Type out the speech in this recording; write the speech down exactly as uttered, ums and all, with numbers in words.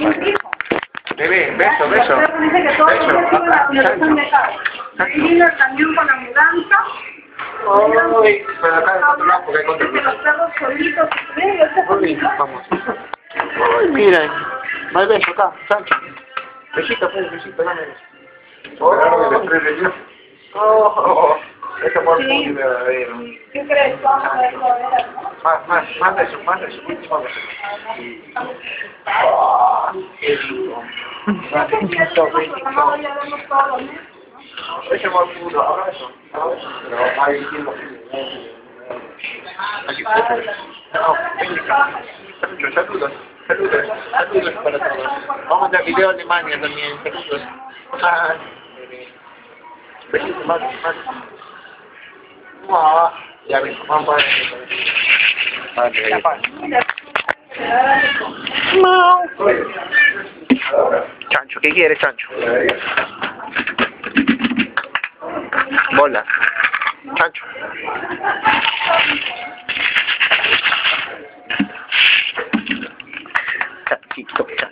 Bebé, beso, beso. Dice que todo el día estuvo en la fundación de casa. Ahí vino el camión con la mudanza. Uy, pero acá en otro lado porque hay Dice que los contra. perros solitos, ¿ven? Yo sé Uy, vamos. Uy, miren. No hay beso acá, Sancho. Besito, pues, besito, dame beso. Oh, oh, ese amor es muy verdadero. ¿Qué crees? Vamos a ver, a ver. Más, más, más beso, más beso, último beso. Oh, qué rico. Besito, besito. Ese amor puro, ahora eso, ahora eso. Pero ahí tiempo. Aquí, no, ven, saludos, saludos, saludos para todos. Vamos a hacer video de Alemania también, saludos. Ah, besitos, más, más. Ah, ya ves, vamos para Vale, Chancho, ¿qué quieres, Chancho? Bola. Chancho. Chanchito.